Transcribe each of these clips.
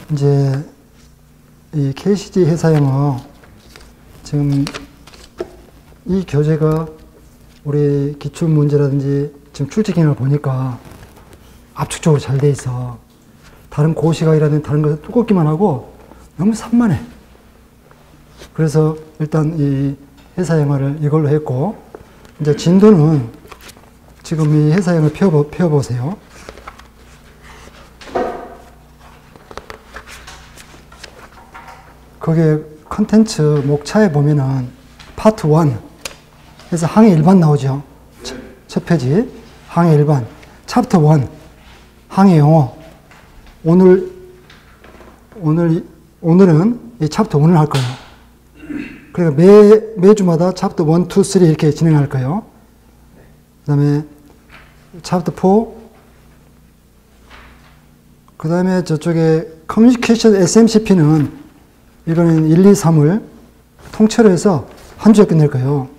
이제 이 KCG 회사 영어 지금 이 교재가 우리 기출 문제라든지 지금 출제 기능을 보니까 압축적으로 잘 돼 있어. 다른 고시각이라든지 다른 것을 두껍기만 하고 너무 산만해. 그래서 일단 이 회사 영어를 이걸로 했고, 이제 진도는 지금 이 회사 영어 펴보세요. 거기에 컨텐츠 목차에 보면은 파트 1 해서 항해 일반 나오죠. 첫 페이지 항해 일반 챕터 1 항해 영어. 오늘은 이 챕터 1을 할 거예요. 그러니까 매주마다 챕터 1, 2, 3 이렇게 진행할 거예요. 그 다음에 챕터 4, 그 다음에 저쪽에 커뮤니케이션 SMCP는 이거는 1, 2, 3을 통째로 해서 한 주에 끝낼 거예요.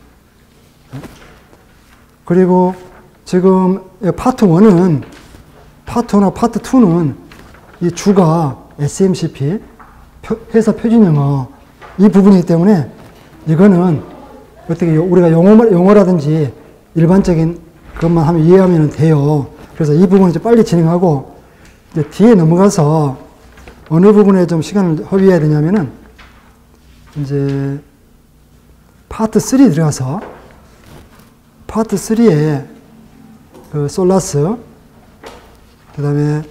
그리고 지금 파트 1은, 파트 1과 파트 2는 이 주가 SMCP, 회사 표준 영어, 이 부분이기 때문에 이거는 어떻게 우리가 영어라든지 일반적인 그것만 하면 이해하면 돼요. 그래서 이 부분을 이제 빨리 진행하고, 이제 뒤에 넘어가서 어느 부분에 좀 시간을 허비해야 되냐면은, 이제 파트 3 들어가서 파트 3에 그 솔라스, 그 다음에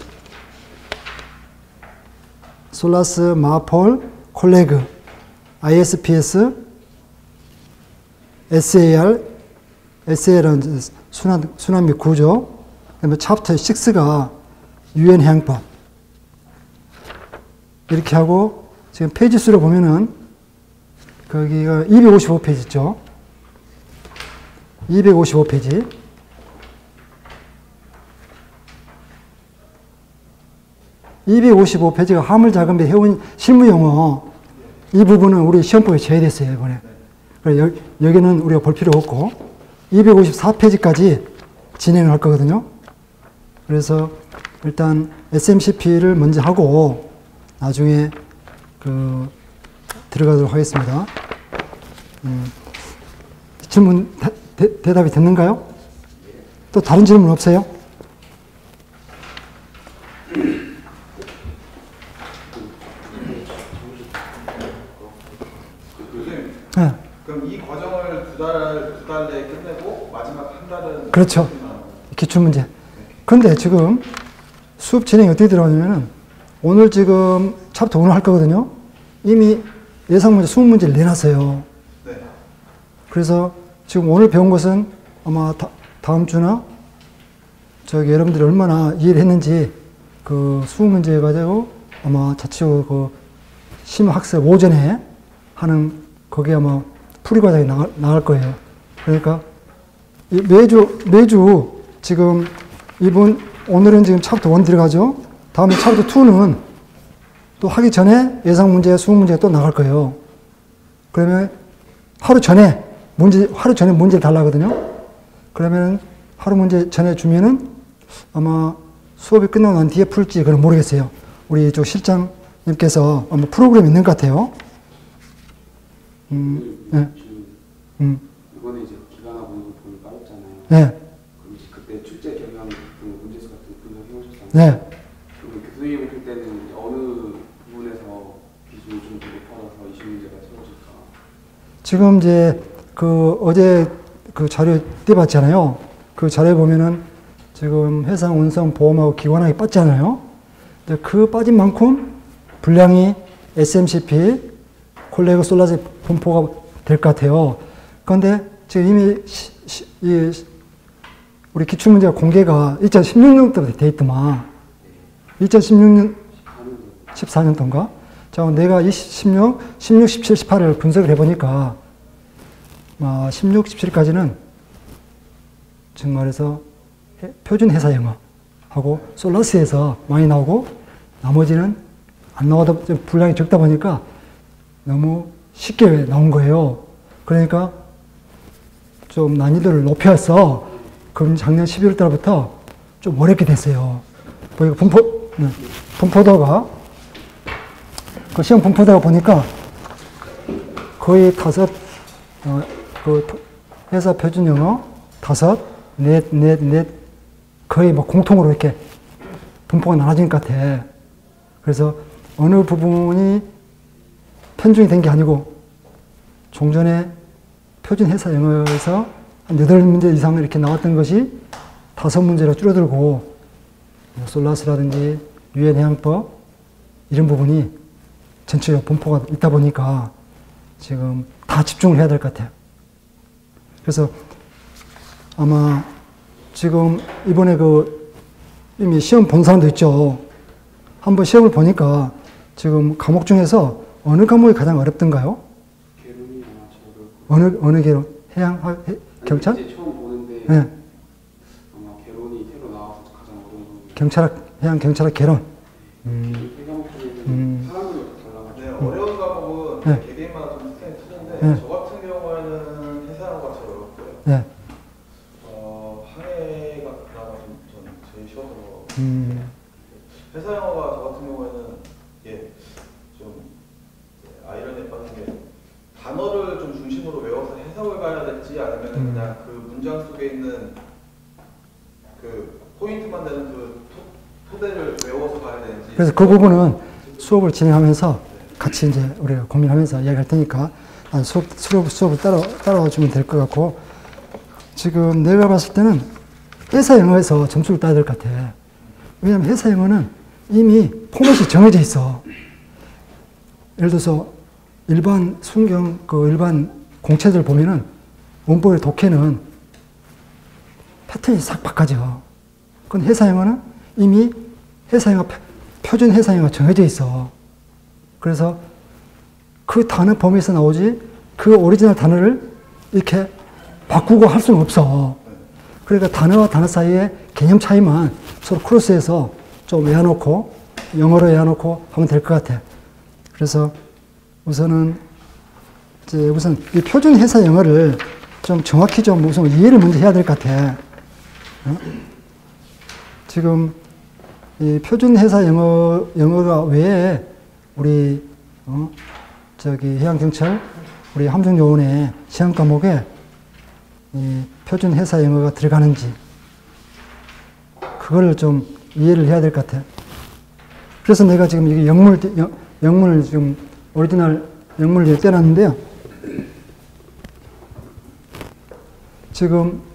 솔라스, 마폴, 콜레그, ISPS, SAR은 순환 및 구조, 그 다음에 챕터 6가 UN 해양법. 이렇게 하고, 지금 페이지 수로 보면은, 거기가 255페이지 있죠? 255페이지. 255페이지가 화물작업의 해운 실무영어, 이 부분은 우리 시험법에 제외됐어요, 이번에. 그래서 여기는 우리가 볼 필요 없고, 254페이지까지 진행을 할 거거든요. 그래서 일단 SMCP를 먼저 하고, 나중에 들어가도록 하겠습니다. 질문, 대답이 됐는가요? 또 다른 질문 없어요? 네. 그럼 이 과정을 두 달 내에 끝내고 마지막 한 달은 그렇죠. 기출문제. 그런데 지금 수업 진행이 어떻게 들어가냐면은 오늘 지금 챕터 1을 할 거거든요. 이미 예상문제 20문제를 내놨어요. 네. 그래서 지금 오늘 배운 것은 아마 다음 주나 여러분들이 얼마나 이해를 했는지 그 20문제 가지고 아마 자체적으로 그 심학습 오전에 하는 거기에 아마 풀이 과정이 나갈 거예요. 그러니까 매주 지금 오늘은 지금 챕터 1 들어가죠. 다음에 챕터 2는 또 하기 전에 예상 문제, 수능 문제가 또 나갈 거예요. 그러면 하루 전에 문제를 달라거든요. 그러면 하루 문제 전에 주면은 아마 수업이 끝나고 난 뒤에 풀지 그건 모르겠어요. 우리 저 실장님께서 아마 프로그램이 있는 것 같아요. 네. 이번에 이제 기간하고 이거 돈을 빠졌잖아요. 네. 그럼 이제 그때 출제 경향 문제수 같은 거 분석해 오셨잖아요. 네. 그럼 교수님이 볼 때는 어느 부분에서 기준이 좀 더 높아져서 20문제가 채워질까? 지금 이제 어제 그 자료 떼봤잖아요. 그 자료에 보면은 지금 해상, 운송, 보험하고 기관하게 빠졌잖아요. 근데 그 빠진 만큼 분량이 SMCP, 콜레그, 솔라스 분포가 될 것 같아요. 그런데 지금 이미 우리 기출문제가 공개가 2016년부터 돼 있더만. 2016년, 14년도인가? 자, 내가 16, 17, 18을 분석을 해보니까 16, 17까지는 지금 말해서 표준 회사 영어하고 솔라스에서 많이 나오고 나머지는 안 나와도 분량이 적다 보니까 너무 쉽게 나온 거예요. 그러니까 좀 난이도를 높여서 그럼 작년 12월 달부터 좀 어렵게 됐어요. 보니까 분포도가 그 시험 분포되다 보니까 거의 그 회사 표준 영어 5, 넷 거의 뭐 공통으로 이렇게 분포가 나눠진 것 같아. 그래서 어느 부분이 편중이 된 게 아니고 종전에 표준 회사 영어에서 한 8문제 이상 이렇게 나왔던 것이 5문제로 줄어들고 솔라스라든지 유엔 해양법 이런 부분이 전체적으로 분포가 있다 보니까 지금 다 집중을 해야 될 것 같아요. 그래서 아마 지금 이번에 이미 시험 본 사람도 있죠. 한번 시험을 보니까 지금 과목 중에서 어느 과목이 가장 어렵던가요? 개론이 아마 저도 어느 개론? 경찰? 이제 처음 보는데 네. 아마 개론이 새로 나와서 가장 어려운 부분. 해양 경찰학 개론. 이 과목 중에는 사람들이 달라가지고 네, 어려운 과목은 네. 개개인마다 좀 스타일이 틀린데 네. 저 같은 경우에는 해상어가 제일 어렵고요. 네. 항해가 그나마 전 제일 쉬워서 회사 영어가 저 같은 경우에는 이게 좀 아이러니에 빠진 게 단어를 좀 중심으로 외워서 해석을 가야 될지 아니면 그냥 그 문장 속에 있는 그 포인트만 되는 그 토대를 외워서 가야 되는지. 그래서 그 부분은 수업을 진행하면서 같이 이제 우리가 고민하면서 이야기할 테니까 수업을 따라와 주면 될 것 같고, 지금 내가 봤을 때는 회사 영어에서 점수를 따야 될 것 같아. 왜냐하면 회사 영어는 이미 포맷이 정해져 있어. 예를 들어서 일반 순경, 일반 공채들 보면은 원법의 독해는 패턴이 싹 바꿔져. 그건 회사 영어는 이미 회사 영어, 표준 회사 영어가 정해져 있어. 그래서 그 단어 범위에서 나오지 그 오리지널 단어를 이렇게 바꾸고 할 수는 없어. 그러니까 단어와 단어 사이의 개념 차이만 서로 크로스해서 좀 외워놓고 영어로 외워놓고 하면 될 것 같아. 그래서 우선 이 표준 회사 영어를 좀 정확히 좀 우선 이해를 먼저 해야 될 것 같아. 지금 이 표준 회사 영어가 외에 우리 해양경찰 우리 함정요원의 시험 과목에 이 표준 회사 영어가 들어가는지 그걸 좀 이해를 해야 될 것 같아요. 그래서 내가 지금 이게 영문을 지금 오리지널 영문을 떼놨는데요. 지금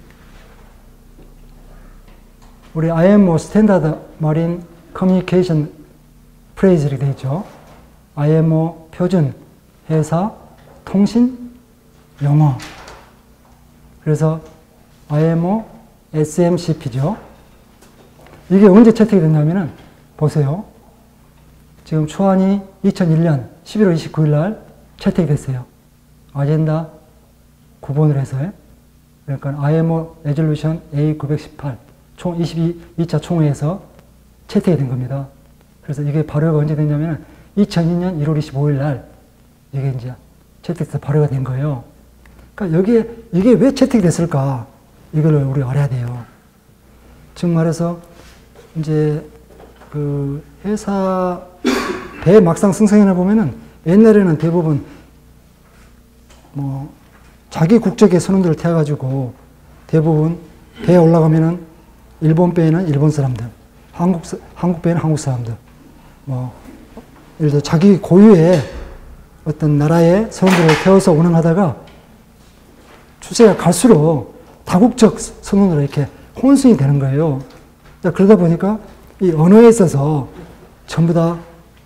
우리 IMO 스탠다드 마린 커뮤니케이션 프레이즈 이렇게 되어 있죠. IMO 표준 회사 통신 영어. 그래서 IMO SMCP죠. 이게 언제 채택이 됐냐면은 보세요. 지금 초안이 2001년 11월 29일 날 채택이 됐어요. 아젠다 9번을 해서요. 그러니까 IMO 레졸루션 A918 총 22차 총회에서 채택이 된 겁니다. 그래서 이게 발효가 언제 됐냐면 2002년 1월 25일 날 이게 이제 채택돼서 발효가 된 거예요. 그러니까 이게 왜 채택이 됐을까? 이걸 우리가 알아야 돼요. 즉 말해서 이제 그 회사 배 막상 승선이나 보면은 옛날에는 대부분 뭐 자기 국적의 선원들을 태워가지고 대부분 배에 올라가면은 일본 배에는 일본 사람들, 한국 배에는 한국 사람들, 뭐 예를 들어 자기 고유의 어떤 나라의 선원들을 태워서 운항하다가 추세가 갈수록 다국적 선원으로 이렇게 혼순이 되는 거예요. 그러다 보니까 이 언어에 있어서 전부 다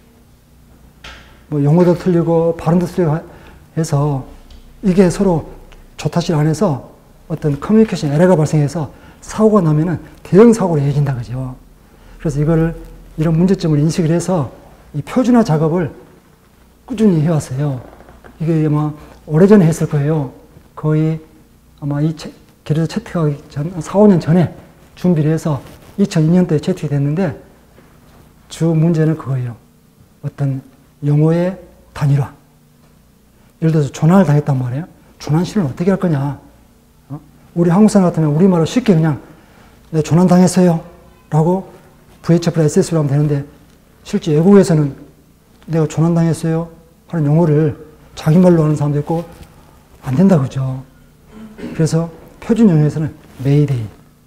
뭐 용어도 틀리고 발음도 틀리고 해서 이게 서로 조타실 안에서 어떤 커뮤니케이션 에러가 발생해서 사고가 나면은 대형 사고로 이어진다 그죠. 그래서 이런 문제점을 인식을 해서 이 표준화 작업을 꾸준히 해왔어요. 이게 아마 오래전에 했을 거예요. 거의 아마 기르서 채택하기 전, 4, 5년 전에 준비를 해서 2002년도에 채택이 됐는데 주 문제는 그거예요. 어떤 용어의 단일화. 예를 들어서 조난을 당했단 말이에요. 조난 실현을 어떻게 할 거냐. 우리 한국 사람 같으면 우리말로 쉽게 그냥 네, 조난 당했어요. 라고 VHF나 SS로 하면 되는데 실제 외국에서는 내가 조난당했어요 하는 용어를 자기 말로 하는 사람도 있고 안 된다 그죠. 그래서 표준 용어에서는 메이데이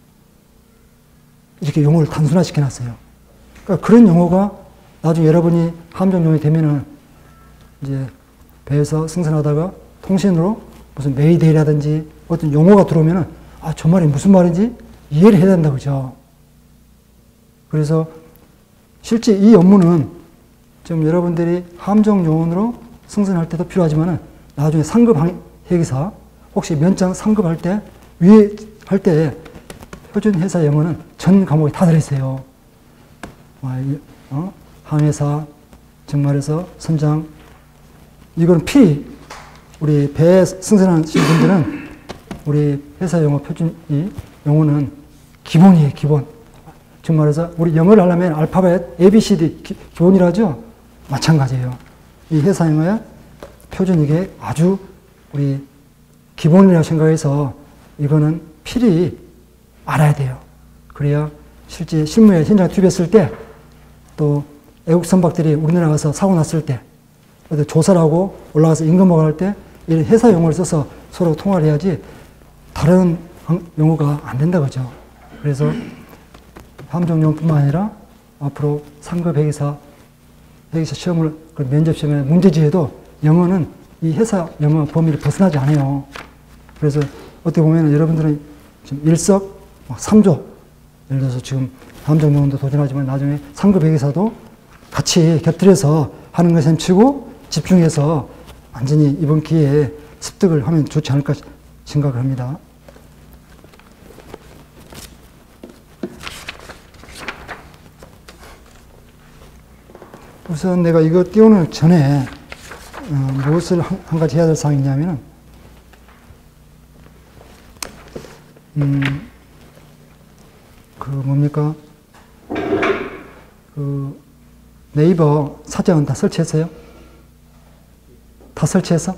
이렇게 용어를 단순화시켜 놨어요. 그러니까 그런 용어가 나중에 여러분이 함정 용어이 되면은 이제 배에서 승선하다가 통신으로 무슨 메이데이라든지 어떤 용어가 들어오면은 아, 저 말이 무슨 말인지 이해를 해야 된다 그죠. 그래서 실제 이 업무는 지금 여러분들이 함정 요원으로 승선할 때도 필요하지만은 나중에 상급 회계사 혹시 면장 상급할 때 위에 할 때 표준 회사 영어는 전 과목에 다 들어있어요. 항해사, 즉 말해서 선장, 이거는 필히 우리 배에 승선하신 분들은 우리 회사 영어 표준 이 영어는 기본이에요, 기본. 즉 말해서 우리 영어를 하려면 알파벳 ABCD 기본이라 하죠. 마찬가지예요. 이 회사 영어의 표준 이게 아주 우리 기본이라고 생각해서 이거는 필히 알아야 돼요. 그래야 실제 실무에 현장 투입했을 때 또 애국 선박들이 우리나라 가서 사고 났을 때 어디 조사를 하고 올라가서 임금목을 할 때 이 회사 용어를 써서 서로 통화를 해야지 다른 용어가 안 된다 그죠. 그래서 함정용뿐만 아니라 앞으로 상급 회계사 시험을 면접 시험에 문제지에도 영어는 이 회사 영어 범위를 벗어나지 않아요. 그래서 어떻게 보면 여러분들은 지금 일석삼조 예를 들어서 지금 함정용어도 도전하지만 나중에 상급 회계사도 같이 곁들여서 하는 것에 치고 집중해서 완전히 이번 기회에 습득을 하면 좋지 않을까 생각을 합니다. 우선 내가 이거 띄우는 전에 무엇을 한 가지 해야 될 사항이 있냐면은 뭡니까? 네이버 사전 다 설치했어요? 다 설치했어?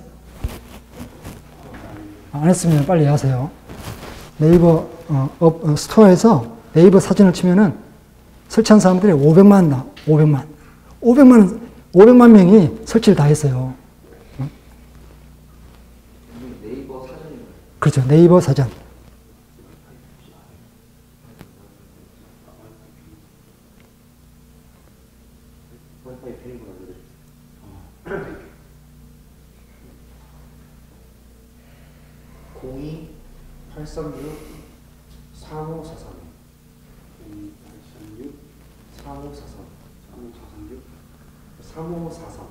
안 했으면 빨리 하세요. 네이버 스토어에서 네이버 사전을 치면은 설치한 사람들이 500만 나, 500만 명이 설치를 다 했어요. 네이버 사전인가요? 그렇죠. 네이버 사전. 와이파이 페이구나 그래. 02-836-3543 02-836-3543 3543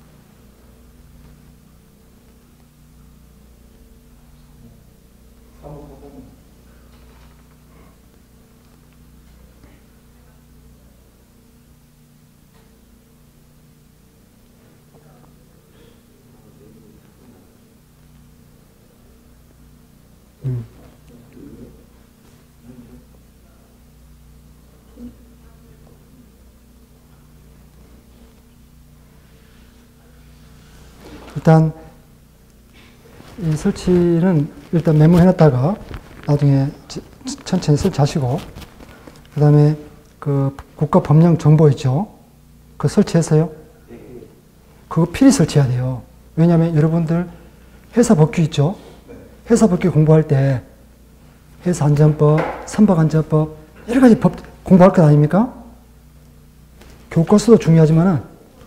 일단 이 설치는 일단 메모해놨다가 나중에 천천히 설치하시고 그 다음에 그 국가법령정보 있죠. 그거 설치해서요. 그거 필히 설치해야 돼요. 왜냐하면 여러분들 회사 법규 있죠. 회사 법규 공부할 때 회사 안전법, 선박 안전법 여러 가지 법 공부할 것 아닙니까? 교과서도 중요하지만은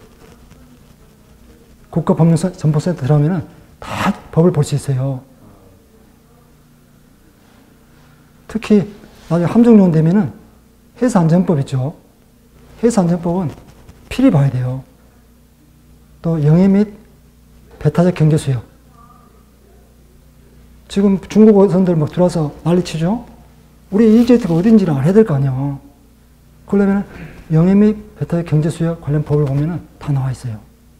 국가법령정보센터 들어가면은 다 법을 볼 수 있어요. 특히 나중에 함정요원 되면은 회사 안전법 있죠. 회사 안전법은 필히 봐야 돼요. 또 영해 및 배타적 경계수역. 지금 중국 어선들 막 들어와서 난리치죠. 우리 EEZ가 어딘지를 알아야 될 거 아니야. 그러려면 영해 및 배타적 경제수역 관련 법을 보면은 다 나와 있어요.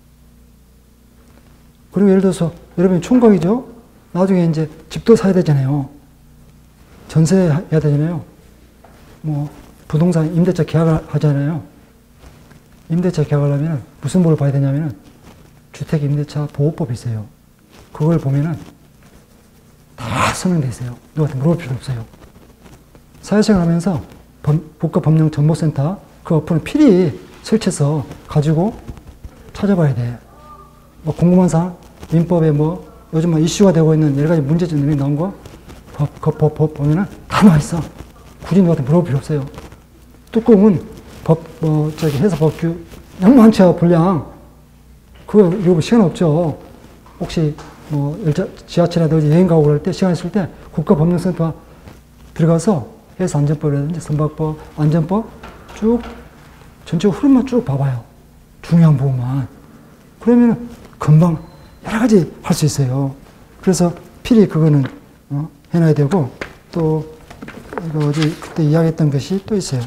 그리고 예를 들어서 여러분이 총각이죠? 나중에 이제 집도 사야 되잖아요. 전세해야 되잖아요. 뭐 부동산 임대차 계약을 하잖아요. 임대차 계약을 하면 무슨 법을 봐야 되냐면은 주택임대차 보호법이 있어요. 그걸 보면은 다 설명되어 있어요. 누구한테 물어볼 필요 없어요. 사회생활 하면서 국가법령정보센터 그 어플은 필히 설치해서 가지고 찾아봐야 돼. 뭐 궁금한 사항, 민법에 뭐 요즘 뭐 이슈가 되고 있는 여러 가지 문제점들이 나온 거 법 보면은 다 나와 있어. 굳이 누구한테 물어볼 필요 없어요. 뚜껑은 해서 법규 너무 많죠, 분량. 그거 이거 시간 없죠. 혹시 뭐 지하철이라든지 여행 가고 그럴 때 시간 있을 때 국가법령센터 들어가서 해서 안전법이라든지 선박법, 안전법 쭉 전체 흐름만 쭉 봐봐요. 중요한 부분만. 그러면 금방 여러 가지 할 수 있어요. 그래서 필히 그거는 해놔야 되고, 또 이거 어제 그때 이야기했던 것이 또 있어요.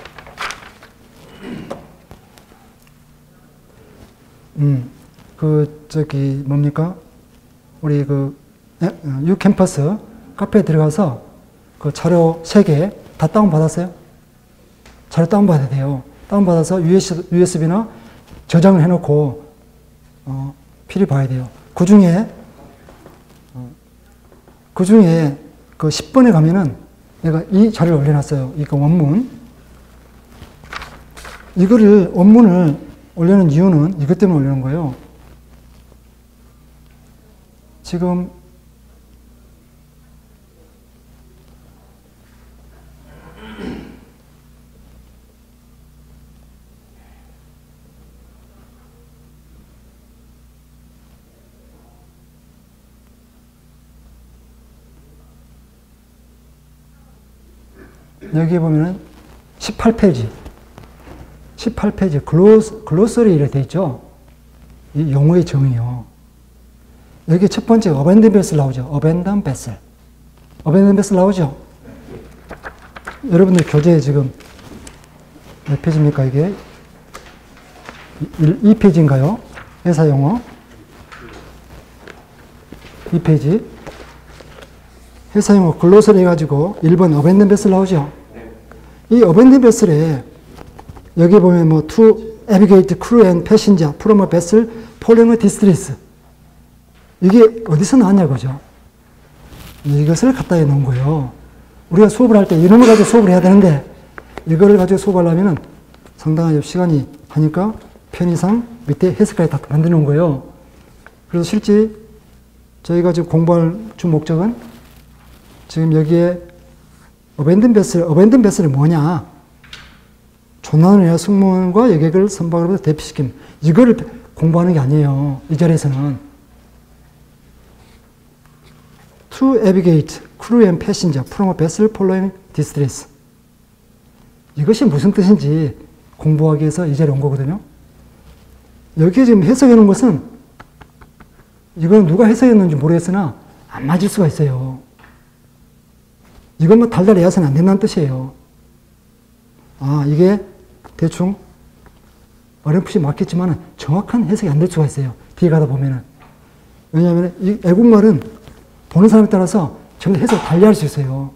뭡니까? 우리 유캠퍼스 카페에 들어가서 그 자료 3개 다 다운받았어요? 자료 다운받아야 돼요. 다운받아서 USB나 저장을 해놓고, 필히 봐야 돼요. 그 중에 그 10번에 가면은 내가 이 자료를 올려놨어요. 이거 원문. 원문을 올려놓은 이유는 이것 때문에 올려놓은 거예요. 지금 여기 보면은 18페이지 글로서리 이렇게 되어 있죠. 이 용어의 정의요. 여기 첫 번째 어벤던 베슬 나오죠. 어벤던 베슬 나오죠. 여러분들 교재에 지금 몇 페이지입니까 이게? 2페이지인가요? 회사 용어 2페이지 회사 용어 글로서리 해가지고 1번 어벤던 베슬 나오죠. 이 어벤던 베슬에 여기 보면 뭐 to navigate crew and passenger from a vessel following a distress, 이게 어디서 나왔냐고죠. 이것을 갖다 해 놓은 거예요. 우리가 수업을 할 때 이런 걸 가지고 수업을 해야 되는데 이거를 가지고 수업하려면 상당한 시간이 하니까 편의상 밑에 해석까지 다 만들어 놓은 거예요. 그래서 실제 저희가 지금 공부할 주 목적은 지금 여기에 어벤던 베슬이 뭐냐? 조난원이나 승무원과 여객을 선박으로부터 대피시키는 이거를 공부하는 게 아니에요. 이 자리에서는. To navigate crew and passenger from a vessel following distress. 이것이 무슨 뜻인지 공부하기 위해서 이 자리에 온 거거든요. 여기에 지금 해석해 놓은 것은 이건 누가 해석했는지 모르겠으나 안 맞을 수가 있어요. 이것만 달달 외워서는 안 된다는 뜻이에요. 이게 대충 어렴풋이 맞겠지만 정확한 해석이 안 될 수가 있어요. 뒤에 가다 보면은. 왜냐하면 이 애국말은 보는 사람에 따라서 전부 해석을 달리할 수 있어요.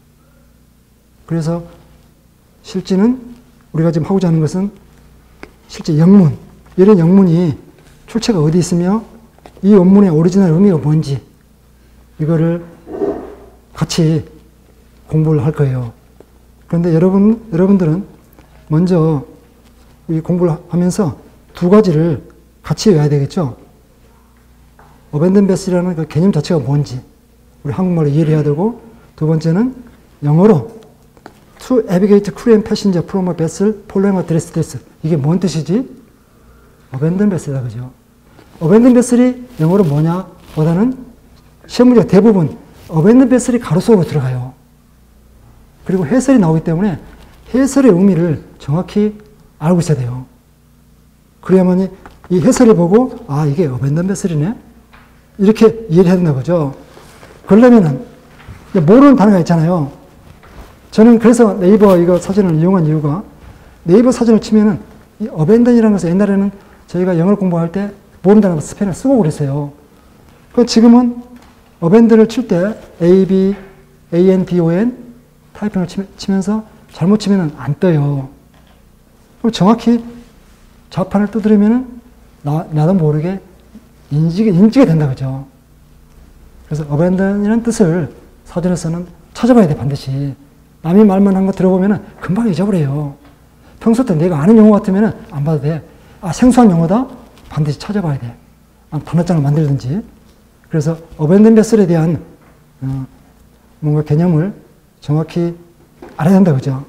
그래서 실제는 우리가 지금 하고자 하는 것은 실제 영문, 이런 영문이 출처가 어디 있으며 이 원문의 오리지널 의미가 뭔지 이거를 같이 공부를 할 거예요. 그런데 여러분들은 먼저 이 공부를 하면서 두 가지를 같이 외워야 되겠죠. 어벤던 베슬이라는 그 개념 자체가 뭔지 우리 한국말로 이해를 해야 되고, 두 번째는 영어로 to navigate crew and passenger from a vessel following a distress, 이게 뭔 뜻이지? 어벤던 베슬이다, 그죠? 어벤던 베슬이 영어로 뭐냐 보다는 시험 문제가 대부분 어벤던 베슬이 가로 속으로 들어가요. 그리고 해설이 나오기 때문에 해설의 의미를 정확히 알고 있어야 돼요. 그래야만 이 해설을 보고 이게 어벤던 베슬이네? 이렇게 이해를 해야 된다는 거죠. 그러려면은 모르는 단어가 있잖아요. 저는 그래서 네이버 이거 사전을 이용한 이유가, 네이버 사전을 치면은 이 어벤던이라는 것을 옛날에는 저희가 영어를 공부할 때 모르는 단어 스펠을 쓰고 그랬어요. 지금은 어벤던을 칠 때 ABANDON 타이핑을 치면서 잘못 치면은 안 떠요. 그럼 정확히 좌판을 두드리면은 나도 모르게 인지가 된다, 그죠? 그래서 어벤던이라는 뜻을 사전에서는 찾아봐야 돼, 반드시. 남이 말만 한 거 들어보면은 금방 잊어버려요. 평소 때 내가 아는 용어 같으면은 안 봐도 돼. 생소한 용어다? 반드시 찾아봐야 돼. 단어장을 만들든지. 그래서 어벤든 베슬에 대한 뭔가 개념을 정확히 알아야 한다, 그죠?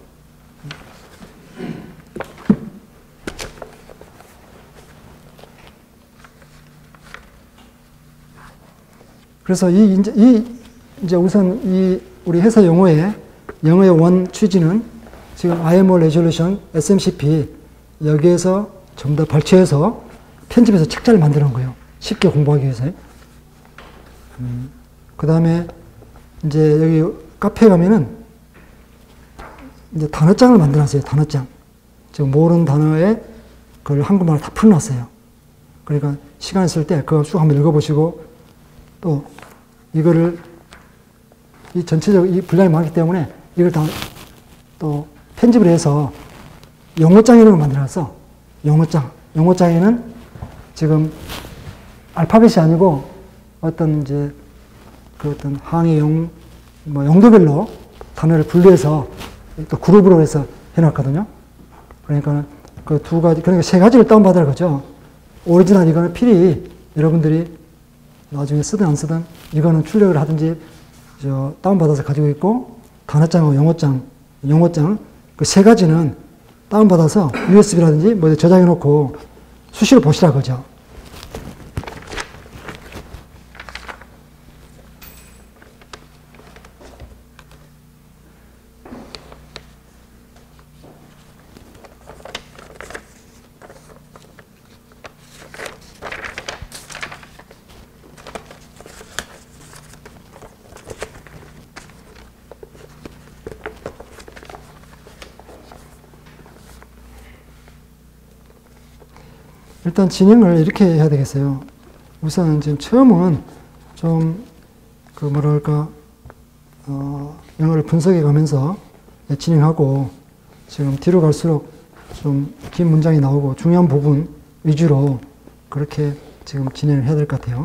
그래서 이제 우선 우리 회사 영어의 원 취지는 지금 IMO 레졸루션 SMCP 여기에서 전부 다 발췌해서 편집해서 책자를 만드는 거예요. 쉽게 공부하기 위해서. 그 다음에 이제 여기 카페에 가면은 이제 단어장을 만들어놨어요. 단어장. 지금 모르는 단어에 그걸 한국말로 다 풀어놨어요. 그러니까 시간 있을 때 그거 쭉 한번 읽어보시고 또 이거를 이 전체적으로 이 분량이 많기 때문에 이걸 다 또 편집을 해서 영어장 이런 걸 만들어놨어. 영어장에는 지금 알파벳이 아니고 어떤 이제 그 어떤 항의 용도별로 단어를 분류해서 또 그룹으로 해서 해놨거든요. 그러니까 그 두 가지, 그러니까 세 가지를 다운받으라 그죠. 오리지널 이거는 필히 여러분들이 나중에 쓰든 안 쓰든 이거는 출력을 하든지 다운받아서 가지고 있고 단어장하고 영어장 그 세 가지는 다운받아서 USB라든지 뭐 저장해 놓고 수시로 보시라 그죠. 일단 진행을 이렇게 해야 되겠어요. 우선 지금 처음은 좀 그 뭐랄까 영어를 분석해 가면서 진행하고 지금 뒤로 갈수록 좀 긴 문장이 나오고 중요한 부분 위주로 그렇게 지금 진행을 해야 될 것 같아요.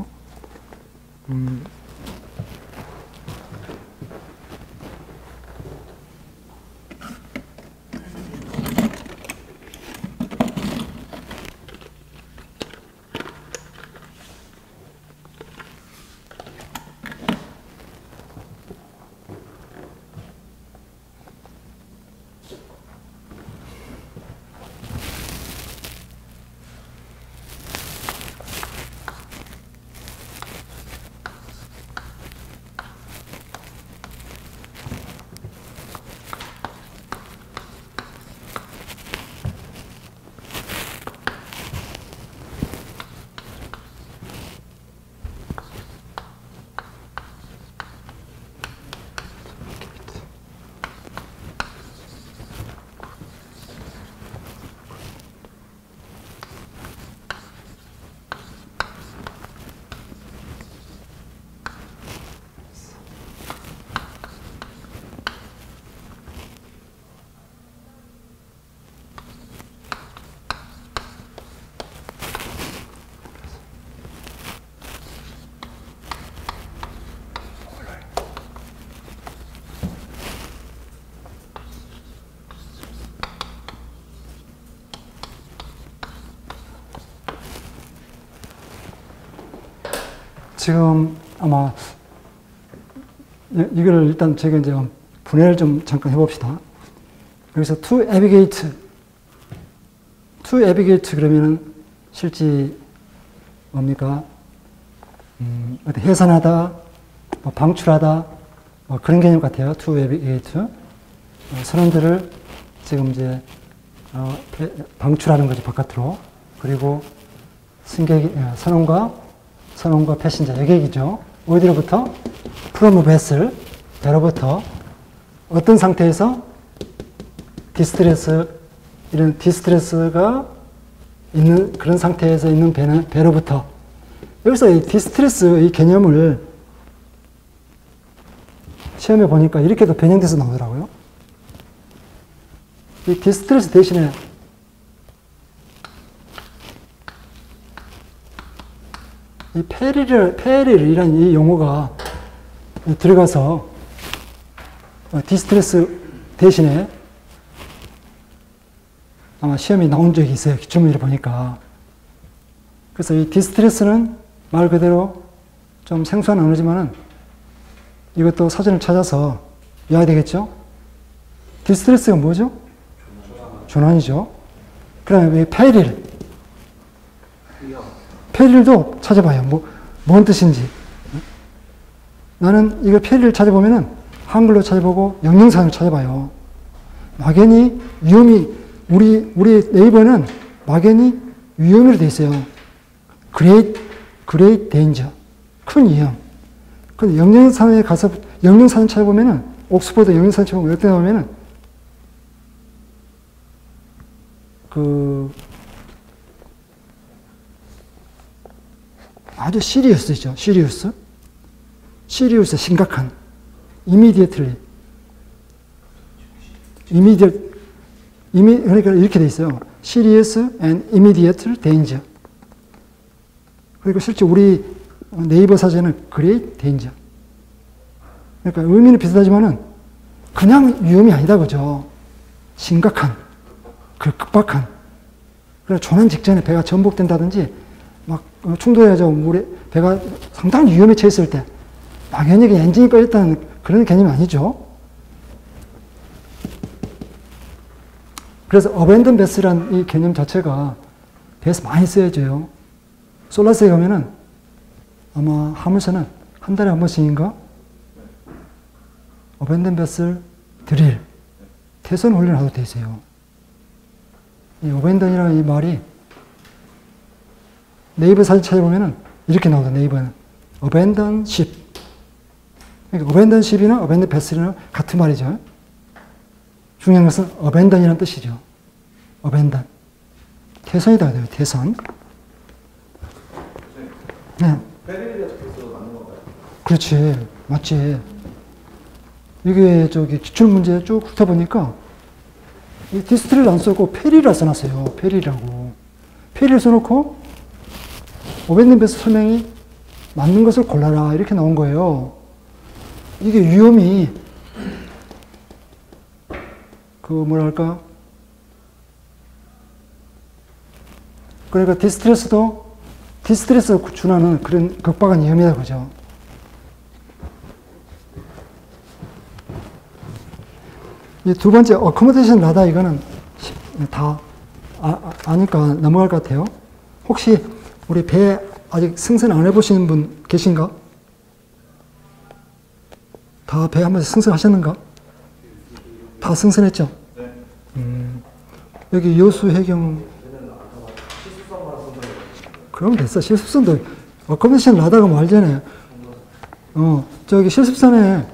지금 아마 이걸 일단 제가 이제 분해를 좀 잠깐 해봅시다. 여기서 to navigate 그러면은 실제 뭡니까? 어디 해산하다, 뭐 방출하다, 뭐 그런 개념 같아요. to navigate. 선원들을 지금 이제 방출하는 거죠, 바깥으로. 그리고 승객이 선원과 패신저, 여객이죠. 어디로부터? from vessel, 배로부터. 어떤 상태에서? 이런 디스트레스가 있는, 그런 상태에서 있는 배로부터. 여기서 이 디스트레스, 이 개념을 시험에 보니까 이렇게도 변형돼서 나오더라고요. 이 디스트레스 대신에 이 페릴이라는 이 용어가 들어가서 디스트레스 대신에 아마 시험이 나온 적이 있어요. 기출문제를 보니까. 그래서 이 디스트레스는 말 그대로 좀 생소한 언어지만은 이것도 사전을 찾아서 외워야 되겠죠? 디스트레스가 뭐죠? 조난이죠. 그 다음에 페릴. 페릴도 찾아봐요. 뭔 뜻인지. 나는 이거 페릴을 찾아보면은 한글로 찾아보고 영영사전을 찾아봐요. 막연히 위험이, 우리 네이버는 막연히 위험으로 되어 있어요. great danger. 큰 위험. 근데 영영사전에 가서 영영사전 찾아보면은, 옥스퍼드 영영사전 찾아보면 어떻게 나오면은, 아주 시리어스죠. 시리우스 심각한. immediately. 그러니까 이렇게 돼 있어요. serious and immediate danger. 그리고 실제 우리 네이버 사전은 great danger. 그러니까 의미는 비슷하지만은 그냥 위험이 아니다 그죠. 심각한, 극박한. 그래서 조난 직전에 배가 전복된다든지 막 충돌해서 물에 배가 상당히 위험에 처했을 때 막연히 엔진이 꺼졌다는 그런 개념이 아니죠. 그래서 abandon vessels란 이 개념 자체가 배에서 많이 쓰여져요. 솔라스에 가면은 아마 화물선은 한 달에 한 번씩인가 abandon vessel 드릴 태선 훈련을 하도록 되어 있어요. 이 abandon이라는 이 말이 네이버 사진 찾아보면은 이렇게 나오거든요. 네이버는 abandon ship. 그러니까 abandon ship이나 abandon vessel이나 같은 말이죠. 중요한 것은 abandon이라는 뜻이죠. abandon. 태선이다 그래요. 태선. 네. 페릴이라서 벌써 맞는 건가요? 그렇지. 맞지. 이게 기출 문제 쭉 훑다 보니까 이 디스트를 안 쓰고 페리를 써놨어요. 페리라고. 페리를 써놓고 abandon vessel 설명이 맞는 것을 골라라. 이렇게 나온 거예요. 이게 위험이 뭐랄까. 그러니까 디스트레스가 준하는 그런 극박한 위험이다, 그죠? 이 두 번째, accommodation 라다 이거는 다 아니까 넘어갈 것 같아요. 혹시 우리 배 아직 승선 안 해보시는 분 계신가? 다 배 한 번씩 승선하셨는가? 다 승선했죠? 네. 여기 여수 해경. 그러면 됐어. 실습선도 어커머데이션 라다가 뭐 알잖아요. 실습선에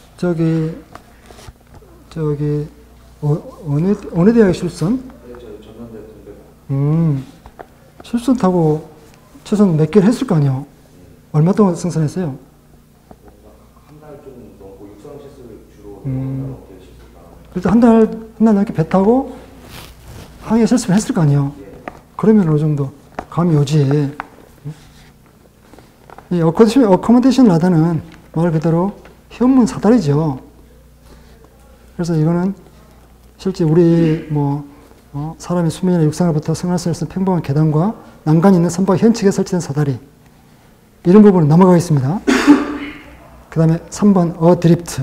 어느 대학의 실습선? 실습선 타고 최소한 몇 개를 했을 거 아니에요. 얼마 동안 승선했어요? 그래도 한 달 넘게 배 타고 항해 실습을 했을 거 아니에요. 그러면 어느 정도 감이 오지. 이 어코모데이션 라다는 말 그대로 현문 사다리죠. 그래서 이거는 실제 우리 사람이 수면이나 육상으로부터 생활선에서 평범한 계단과 난간이 있는 선박 현측에 설치된 사다리. 이런 부분은 넘어가겠습니다. 그 다음에 3번 어드리프트.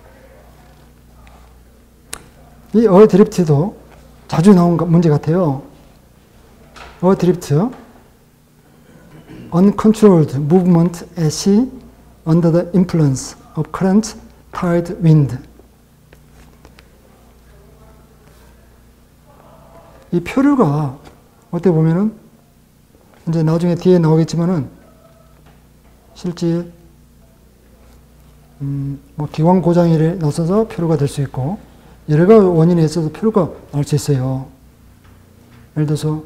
이 어드리프트도 자주 나온 문제 같아요. 어드리프트, uncontrolled movement at sea under the influence of current, tide, wind. 이 표류가 어떻게 보면은 이제 나중에 뒤에 나오겠지만은 실제 기관 고장에 나서서 표류가 될 수 있고 여러 가지 원인에 있어서 표류가 날 수 있어요. 예를 들어서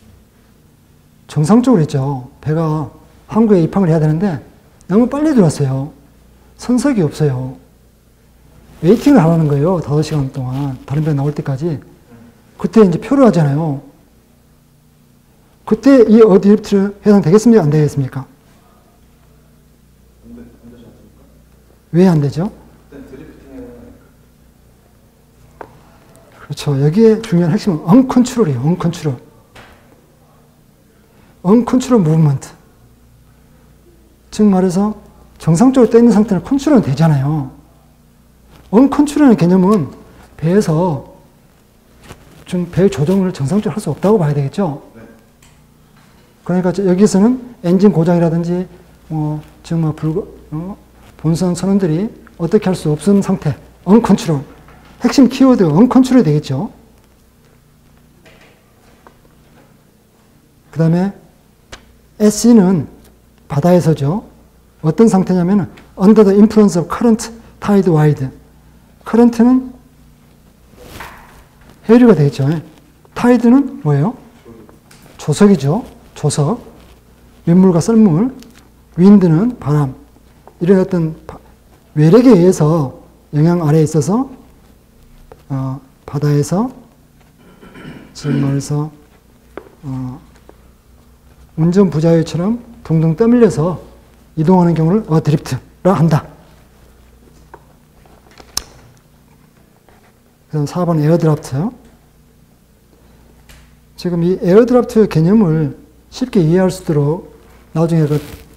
정상적으로 했죠. 배가 항구에 입항을 해야 되는데 너무 빨리 들어왔어요. 선석이 없어요. 웨이팅을 하라는 거예요. 5시간 동안 다른 배 나올 때까지. 그때 이제 표류하잖아요. 그때 이 어드리프트 해당되겠습니까? 안 되겠습니까? 안 되지 않습니까? 왜 안 되죠? 그때 드리프팅에는 그렇죠. 여기에 중요한 핵심은 uncontrol이에요. uncontrol. uncontrolled movement. 즉 말해서 정상적으로 떠 있는 상태는 컨트롤은 되잖아요. uncontrolled의 개념은 배에서 좀 배 조정을 정상적으로 할 수 없다고 봐야 되겠죠. 그러니까 여기서는 엔진 고장이라든지 지금 본선 선원들이 어떻게 할 수 없는 상태, uncontrolled. 핵심 키워드 uncontrolled 되겠죠. 그 다음에 SE는 바다에서죠. 어떤 상태냐면 under the influence of current, tide, wide. current는 해류가 되겠죠. tide는 뭐예요? 조석이죠. 조석. 윗물과 썰물. wind는 바람. 이런 어떤 외력에 의해서 영향 아래에 있어서 바다에서 지금 말해서 운전 부자유처럼 둥둥 떠밀려서 이동하는 경우를 어드리프트라 한다. 그다음 4번 에어드라프트. 지금 이 에어드라프트 개념을 쉽게 이해할 수 있도록 나중에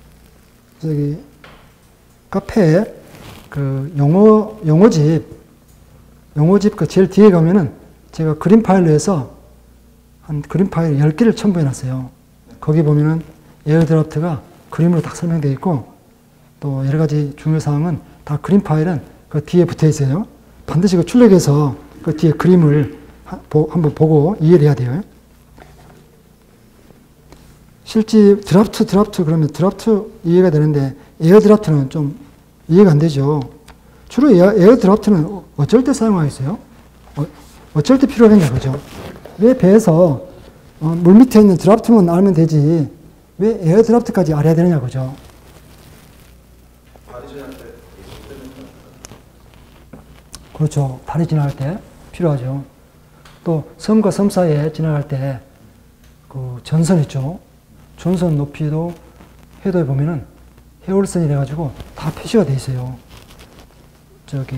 카페에 용어집 그 제일 뒤에 가면은 제가 그림 파일로 해서 한 그림 파일 10개를 첨부해 놨어요. 거기 보면은 에어드라프트가 그림으로 딱 설명되어 있고 또 여러 가지 중요 사항은 다 그림 파일은 그 뒤에 붙어 있어요. 반드시 그 출력해서 그 뒤에 그림을 한번 보고 이해를 해야 돼요. 실제 드라프트 그러면 드라프트 이해가 되는데 에어드라프트는 좀 이해가 안 되죠. 주로 에어드라프트는 어쩔 때 사용하겠어요? 어쩔 때 필요하겠냐 그죠? 왜 배에서 물 밑에 있는 드라프트만 알면 되지 왜 에어드라프트까지 알아야 되느냐 그죠? 그렇죠. 다리 지나갈 때 필요하죠. 또 섬과 섬 사이에 지나갈 때 그 전선 있죠. 전선 높이도 해도에 보면은 해올선이 돼가지고 다 표시가 돼 있어요. 저기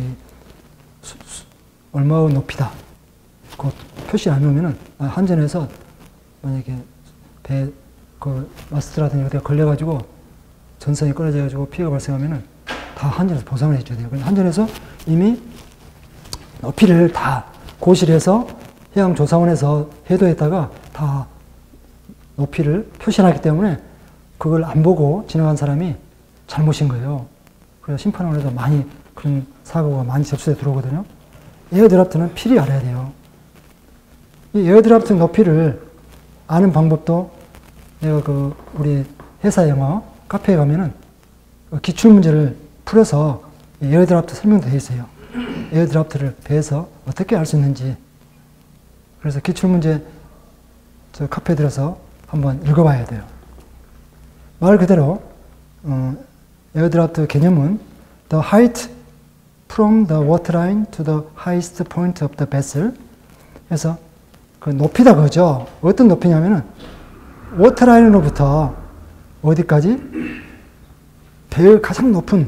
얼마의 높이다. 그 표시 안 오면은 한전에서 만약에 배 그 마스트라든지 어디가 걸려가지고 전선이 끊어져가지고 피해가 발생하면은 다 한전에서 보상을 해줘야 돼요. 그래서 한전에서 이미 높이를 다 고실해서 해양조사원에서 해도에다가 다 높이를 표시하기 때문에 그걸 안 보고 지나간 사람이 잘못인 거예요. 그래서 심판원에서 많이 그런 사고가 많이 접수돼 들어오거든요. 에어드라프트는 필히 알아야 돼요. 이 에어드라프트 높이를 아는 방법도 내가 우리 회사 영어 카페에 가면은 기출문제를 풀어서 에어드라프트 설명도 되어 있어요. 에어드라프트를 배에서 어떻게 알 수 있는지. 그래서 기출문제 저 카페에 들어서 한번 읽어봐야 돼요. 말 그대로 에어드라프트 개념은 the height from the waterline to the highest point of the vessel. 그래서 그 높이다 그죠. 어떤 높이냐면은 워터라인으로부터 어디까지? 배의 가장 높은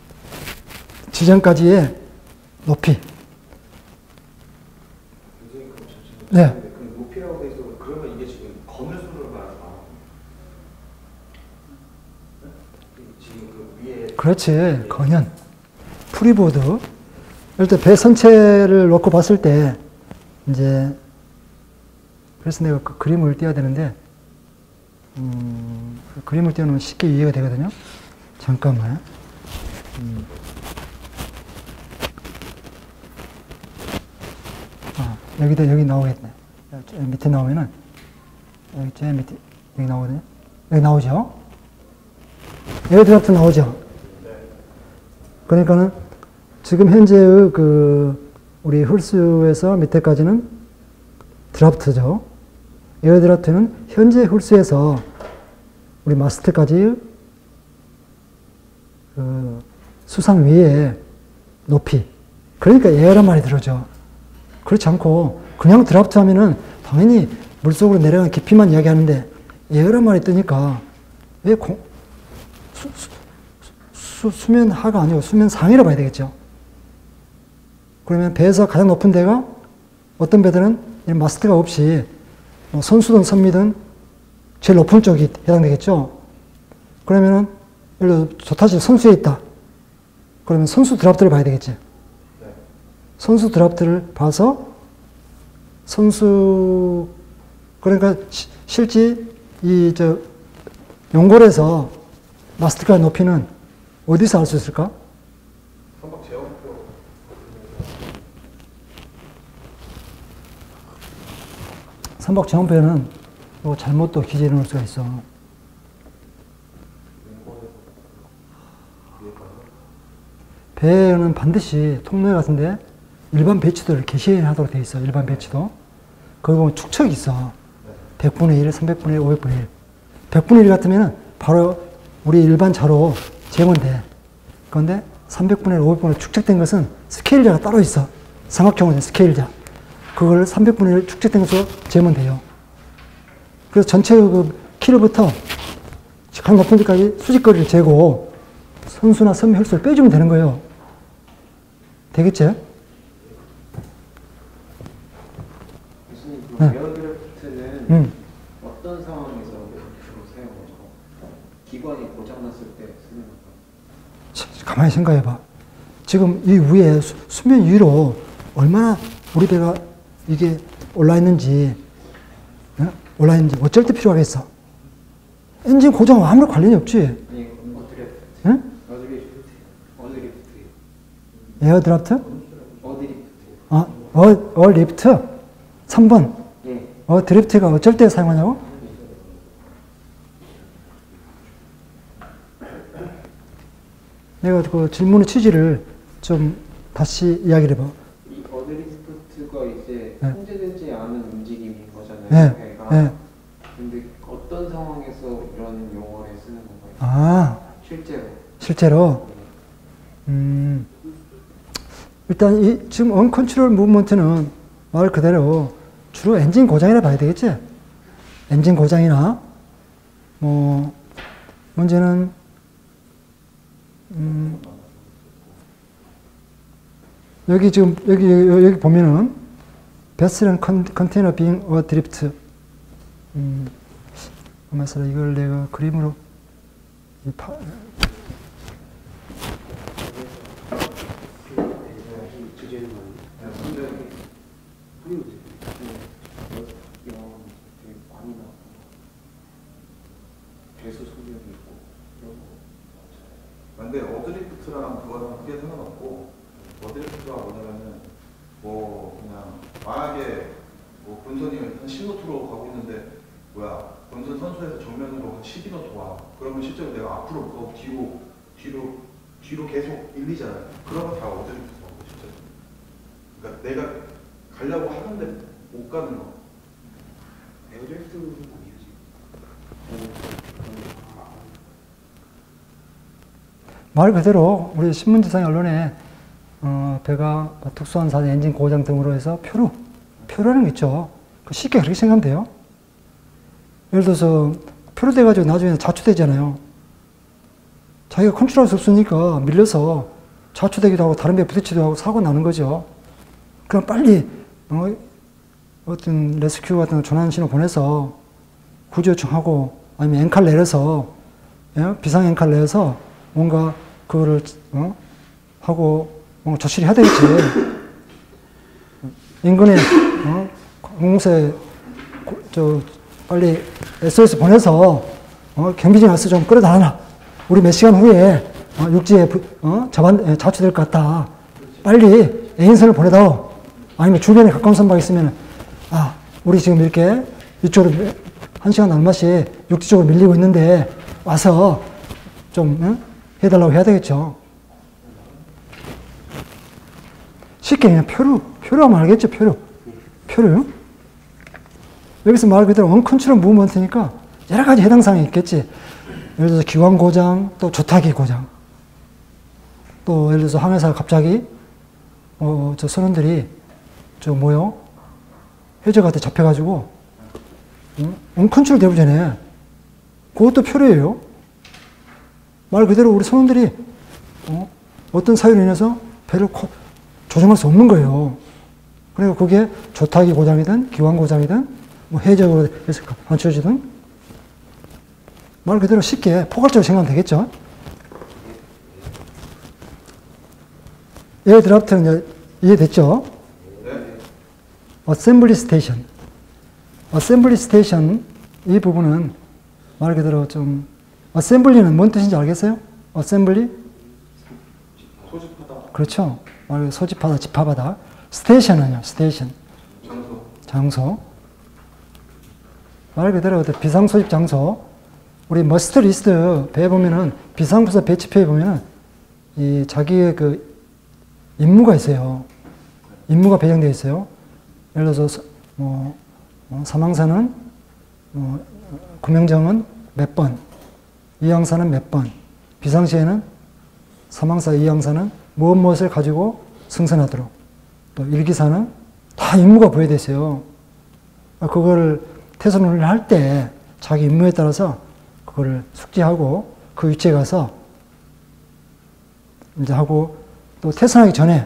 지점까지의 높이. 네. 그 높이라고 돼 있어. 그러면 이게 지금 건물수를 말하는 지금 그 위에. 그렇지. 건현. 프리보드. 일단 배 선체를 놓고 봤을 때 이제 그래서 내가 그 그림을 띄워야 되는데 그 그림을 띄워놓으면 쉽게 이해가 되거든요. 잠깐만. 여기 나오겠네. 밑에 나오면은 여기 제일 밑에 여기 나오거든요. 여기 나오죠. 에어드라프트 나오죠. 그러니까는 지금 현재의 우리 홀수에서 밑에까지는 드라프트죠. 에어드라프트는 현재 홀수에서 우리 마스트까지 수상 위에 높이. 그러니까 에어란 말이 들어오죠. 그렇지 않고 그냥 드라프트 하면은 당연히 물속으로 내려가는 깊이만 이야기하는데 에어란 말이 뜨니까 왜 수면 하가 아니고 수면 상이라고 봐야 되겠죠. 그러면 배에서 가장 높은 데가 어떤 배들은 이런 마스트가 없이 뭐 선수든 선미든 제일 높은 쪽이 해당되겠죠. 그러면은 예를 들어 조타실 선수에 있다. 그러면 선수 드랍트를 봐야 되겠지. 선수 드랍트를 봐서 선수 그러니까 실제 이 저 연골에서 마스터카드 높이는 어디서 알 수 있을까? 선박 제어표. 선박 제원표에는 뭐 잘못 또 기재해 놓을 수가 있어. 배에는 반드시 통로에 같은데 일반 배치도를 게시하도록 되어 있어. 일반 배치도. 거기 보면 축척이 있어. 100분의 1, 300분의 1, 500분의 1. 100분의 1 같으면 바로 우리 일반 자로 재면 돼. 그런데 300분의 1, 500분의 1 축적된 것은 스케일자가 따로 있어. 삼각형으로 된 스케일자. 그걸 300분의 1 축적된 것으로 재면 돼요. 그래서 전체 그 키로부터 가장 높은 데까지 수직거리를 재고 선수나 섬유 혈수를 빼주면 되는 거예요. 되겠지? 교수님, 네. 에어드래프트는 어떤 상황에서 주로 사용하죠? 기관이 고장났을 때 쓰는 건가요? 가만히 생각해봐. 지금 이 위에 수면 위로 얼마나 우리 배가 이게 올라있는지, 올라있는지 어쩔 때 필요하겠어. 엔진 고장은 아무런 관련이 없지. 아니, 어드래프트. 응? 어드래프트. 에어드라프트? 어드리프트. 아, 리프트? 3번. 예. 드리프트가 어쩔 때 사용하냐고? 내가 그 질문의 취지를 좀 다시 이야기를 해봐. 이 어드리프트가 이제 네. 통제되지 않은 움직임인 거잖아요. 네. 배가. 네. 근데 어떤 상황에서 이런 용어를 쓰는 건가요? 아, 실제로. 실제로. 일단 지금 언컨트롤 무브먼트는 말 그대로 주로 엔진 고장이라 봐야 되겠지? 엔진 고장이나, 뭐, 문제는, 여기 지금, 여기 보면은, vessel and container being adrift. 아마서 이걸 내가 그림으로, 근데 어드리프트랑 그거랑 크게 상관없고 어드리프트가 뭐냐면은 뭐 그냥 만약에 뭐 본선이 한 10노트로 가고 있는데 본선 선수에서 정면으로 한 12노트 와. 그러면 실제로 내가 앞으로 더 뒤로 계속 밀리잖아요. 그러면 다 어드리프트라고 실제로. 그러니까 내가 가려고 하는데 못 가는 거. 에어드래프트는 아니지. 말 그대로 우리 신문지상 언론에 배가 특수한 사정, 엔진 고장 등으로 해서 표류라는 게 있죠. 쉽게 그렇게 생각하면 돼요. 예를 들어서 표류돼가지고 나중에 자초되잖아요. 자기가 컨트롤할 수 없으니까 밀려서 자초되기도 하고 다른 배에 부딪히기도 하고 사고 나는 거죠. 그럼 빨리 어떤 레스큐 같은 전환 신호 보내서 구조 요청하고 아니면 앵칼 내려서 비상 앵칼 내서 뭔가 그거를 하고 뭔가 조치를 해야 되겠지. 인근에 공무새 빨리 SOS 보내서 경비진 와서 좀 끌어다놔. 우리 몇 시간 후에 육지에 자초될 것 같다. 빨리 애인선을 보내다오. 아니면 주변에 가까운 선박 있으면 우리 지금 이렇게 이쪽으로 1시간 얼마씩 육지 쪽으로 밀리고 있는데 와서 좀 해달라고 해야 되겠죠. 쉽게 그냥 표류하면 알겠죠, 표류. 여기서 말 그대로 언컨트롤 무브먼트니까 여러 가지 해당 사항이 있겠지. 예를 들어서 기관 고장, 또 조타기 고장. 또 예를 들어서 항해사가 갑자기 저 선원들이 해적한테 잡혀가지고 언컨트롤 되기 전에 그것도 표류예요. 말 그대로 우리 선원들이 어떤 사유로 인해서 배를 조정할 수 없는 거예요. 그리고 그게 조타기 고장이든 기관 고장이든 해적으로 해서 감춰지든 말 그대로 쉽게 포괄적으로 생각하면 되겠죠. 에어 드라프트는 이제 이해됐죠? 네. 어셈블리 스테이션. 어셈블리 스테이션 이 부분은 말 그대로 좀 어셈블리는 뭔 뜻인지 알겠어요? 어셈블리? 소집하다. 그렇죠. 말 그대로 소집하다, 집합하다. 스테이션은요, 스테이션. 장소. 장소. 말 그대로 어떤 비상소집 장소. 우리 머스트 리스트 배에 보면은 비상부서 배치표에 보면은 이 자기의 그 임무가 있어요. 임무가 배정되어 있어요. 예를 들어서 사망사는 구명정은 몇 번, 이양사는 몇 번, 비상시에는 사망사 이양사는 무엇을 가지고 승선하도록, 또 일기사는 다 임무가 부여되어 있어요. 그걸 태선훈련을 할 때 자기 임무에 따라서 그거를 숙지하고 그 위치에 가서 이제 하고 또 태선하기 전에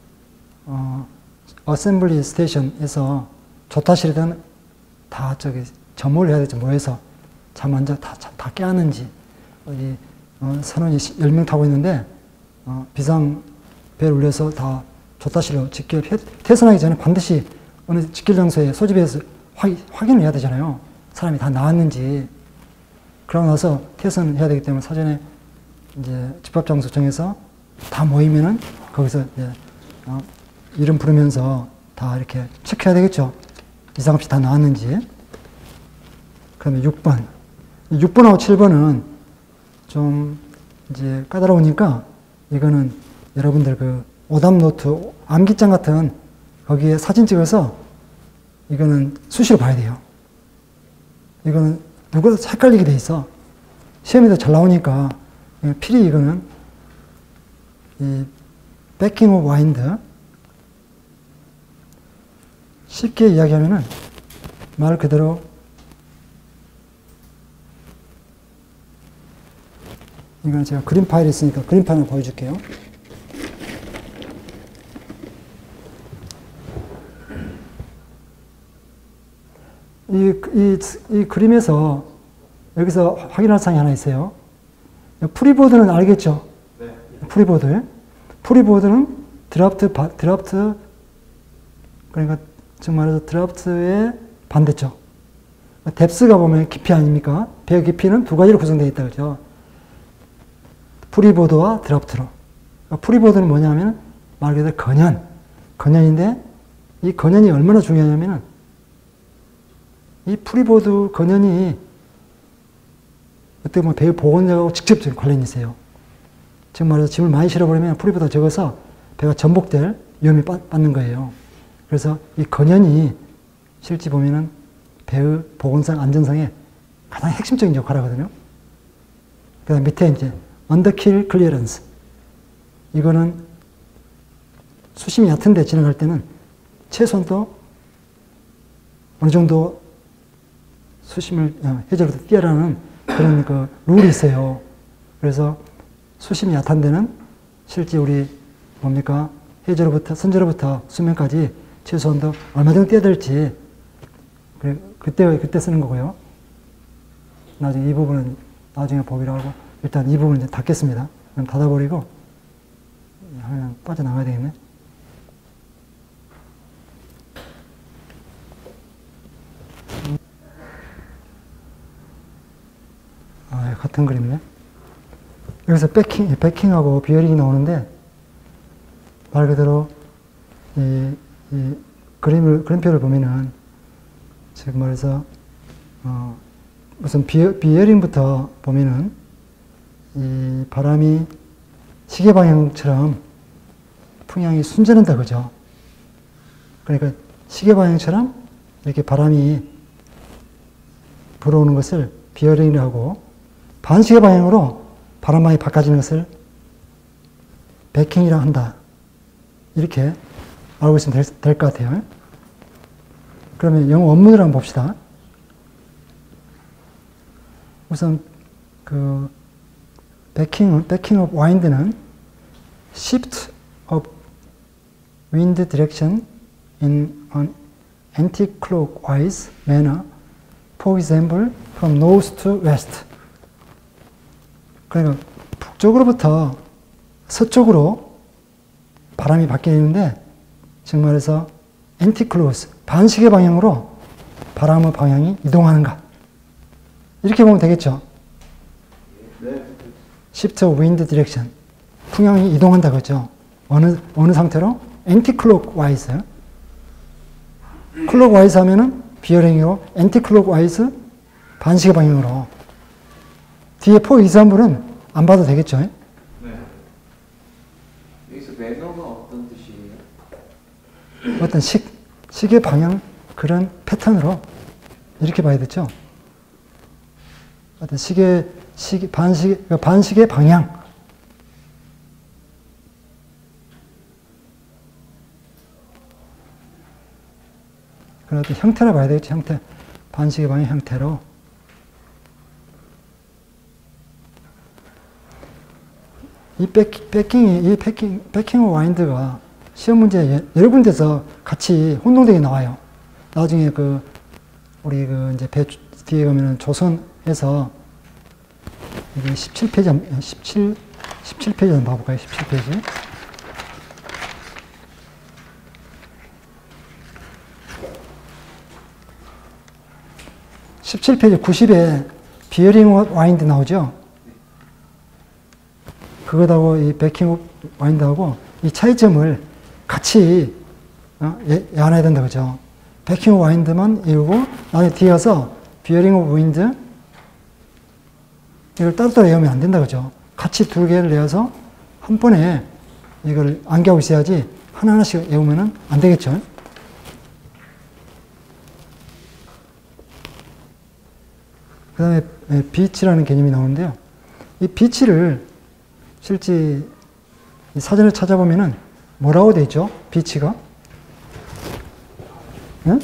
어셈블리 스테이션에서 조타실이든 다 저기 점호를 해야 되지 모여서 잠 먼저 다 깨었는지 선원이 10명 타고 있는데 비상 배를 울려서 다 조타실로 직결 태선하기 전에 반드시 어느 직결 장소에 소집해서 확인을 해야 되잖아요. 사람이 다 나왔는지. 그러고 나서 태선해야 되기 때문에 사전에 이제 집합 장소 정해서 다 모이면은 거기서 이제 이름 부르면서 다 이렇게 체크해야 되겠죠. 이상 없이 다 나왔는지. 그다음에 6번. 6번하고 7번은 좀 이제 까다로우니까 이거는 여러분들 그 오답노트, 암기장 같은 거기에 사진 찍어서 이거는 수시로 봐야 돼요. 이거는 누가 헷갈리게 돼 있어. 시험에도 잘 나오니까 필히 이거는 이 backing of wind 쉽게 이야기하면은 말 그대로 이건 제가 그림 파일이 있으니까 그림 파일을 보여줄게요. 이 그림에서 여기서 확인할 사항이 하나 있어요. 프리보드는 알겠죠? 네. 프리보드는 드라프트, 그러니까 즉 말해서 드라프트의 반대쪽. 뎁스가 보면 깊이 아닙니까? 배 깊이는 두 가지로 구성되어 있다 그죠? 프리보드와 드라프트로. 그러니까 프리보드는 뭐냐면 말 그대로 건연인데 이 건연이 얼마나 중요하냐면은 이 프리보드 건연이 어떻게 보면 배의 보건력하고 직접적인 관련이 있어요. 지금 말해서 짐을 많이 실어버리면 프리보드가 적어서 배가 전복될 위험이 받는 거예요. 그래서 이 건연이 실제 보면은 배의 보건상 안전상에 가장 핵심적인 역할을 하거든요. 그 다음 밑에 이제 언더킬 클리어런스. 이거는 수심이 얕은 데 진행할 때는 최소한 또 어느 정도 수심을 해저로부터 뛰어라는 그런 그 룰이 있어요. 그래서 수심이 얕은 데는 실제 우리 뭡니까? 해저로부터 선저로부터 수면까지 최소한 더 얼마 정도 뛰어야 될지 그때 쓰는 거고요. 나중에 이 부분은 나중에 보기로 하고 일단 이 부분은 이제 닫겠습니다. 그럼 닫아버리고 하면 빠져나가야 되겠네. 같은 그림이네. 여기서 백킹하고 비어링이 나오는데 말 그대로 이 그림표를 보면은 지금 말해서 우선 비어링부터 보면은 이 바람이 시계 방향처럼 풍향이 순전한다 그죠? 그러니까 시계 방향처럼 이렇게 바람이 불어오는 것을 비어링이라고 하고 반시계 방향으로 바람방이 바꿔지는 것을 백킹이라고 한다. 이렇게 알고 있으면 될 것 같아요. 그러면 영어 원문을 한번 봅시다. 우선 그 backing of wind는 shift of wind direction in an anti-clockwise manner, for example, from north to west. 그러니까 북쪽으로부터 서쪽으로 바람이 바뀌는데 즉 말해서 엔티클로스, 반시계 방향으로 바람의 방향이 이동하는가. 이렇게 보면 되겠죠. 네. Shift of wind direction. 풍향이 이동한다 그죠. 어느 상태로? 엔티클록와이즈. 클록와이즈 하면은 비어링으로 엔티클록와이즈 반시계 방향으로. 뒤에 for example은 안 봐도 되겠죠. 네. 여기서 매너가 어떤 뜻이에요? 어떤 시계 방향 그런 패턴으로 이렇게 봐야 되죠. 어떤 반시계 방향. 그런 어떤 형태를 봐야 되겠죠. 형태. 반시계 방향 형태로. 이 백킹 와인드가 시험 문제 여러 군데서 같이 혼동되게 나와요. 나중에 우리 이제 뒤에 가면은 조선에서 이게 17페이지, 17페이지 한번 봐볼까요? 17페이지. (17페이지) 90에 비어링 와인드 나오죠? 그것하고 이 백킹 와인드하고 이 차이점을 같이 알아야 된다 그죠? 백킹 와인드만 이루고 나중에 뒤에 가서 비어링 오브 윈드 이걸 따로따로 외우면 안 된다 그죠? 같이 두 개를 내어서 한 번에 이걸 암기하고 있어야지 하나하나씩 외우면 안 되겠죠? 그 다음에 비치라는 개념이 나오는데요. 이 비치를 실제 사전을 찾아보면은 뭐라고 되어 있죠? 비치가? 응?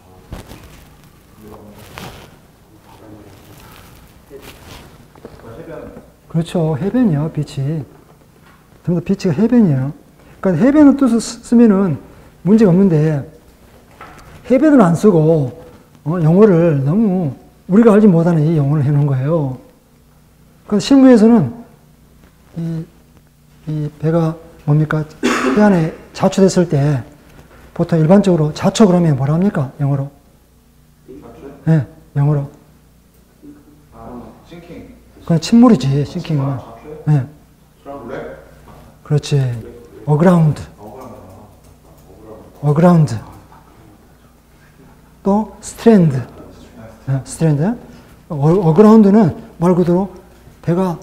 그렇죠. 해변이요, 비치. 전부 다 비치가 해변이에요. 그러니까 해변을 뜻을 쓰면은 문제가 없는데 해변을 안 쓰고 영어를 너무 우리가 알지 못하는 이 영어를 해놓은 거예요. 그래서 실무에서는 이 배가 뭡니까? 해안에 자초됐을 때 보통 일반적으로 자초 그러면 뭐라 합니까? 영어로? 네, 영어로. 싱킹. 그건 침몰이지, 싱킹은. 네. 그렇지. 어그라운드. 어그라운드. 또 스트랜드. 네, 스트랜드. 어그라운드는 말 그대로 배가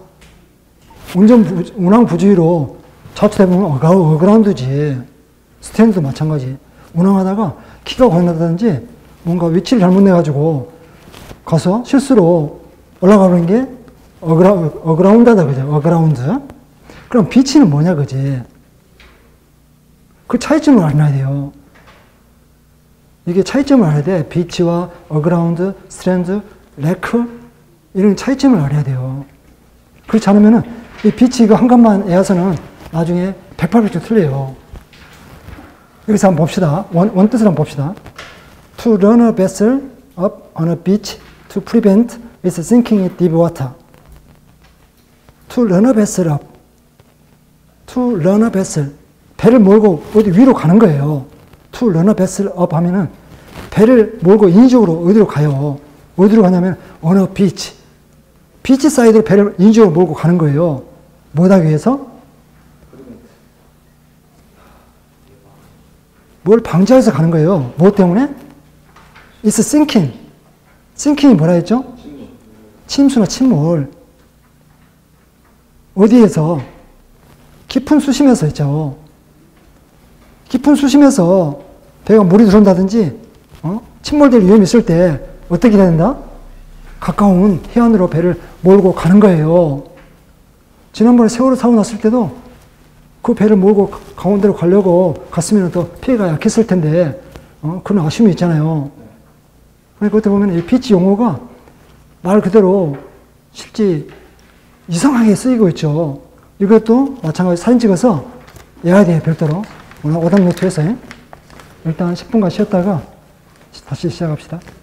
운항 부주의로 자초되면 어그라운드지. 스탠드도 마찬가지. 운항하다가 키가 고장났다든지 뭔가 위치를 잘못 내가지고 가서 실수로 올라가는 게 어그라운드다 그죠? 어그라운드. 그럼 비치는 뭐냐 그지? 그 차이점을 알아야 돼요. 이게 차이점을 알아야 돼. 비치와 어그라운드, 스트랜드, 레크 이런 차이점을 알아야 돼요. 그렇지 않으면은 이 비치 이거 한 값만 외워서는 나중에 180도 틀려요. 여기서 한번 봅시다. 원 뜻을 한번 봅시다. To run a vessel up on a beach to prevent its sinking in deep water. To run a vessel up. To run a vessel. 배를 몰고 어디 위로 가는 거예요. To run a vessel up 하면은 배를 몰고 인위적으로 어디로 가요. 어디로 가냐면 on a beach. 비치 사이드로 배를 인위적으로 몰고 가는 거예요. 뭐 하기 위해서? 뭘 방지해서 가는 거예요. 뭐 때문에? It's sinking. sinking이 뭐라 했죠? 침수나 침몰. 어디에서? 깊은 수심에서 했죠. 깊은 수심에서 배가 물이 들어온다든지 침몰될 위험이 있을 때 어떻게 해야 된다? 가까운 해안으로 배를 몰고 가는 거예요. 지난번에 세월호 사고 났을 때도 그 배를 몰고 강원도로 가려고 갔으면 더 피해가 약했을 텐데 그런 아쉬움이 있잖아요. 그러니까 어떻게 보면 이 비치 용어가 말 그대로 실제 이상하게 쓰이고 있죠. 이것도 마찬가지로 사진 찍어서 외워야 돼요. 별도로. 오답 노트에서 일단 10분간 쉬었다가 다시 시작합시다.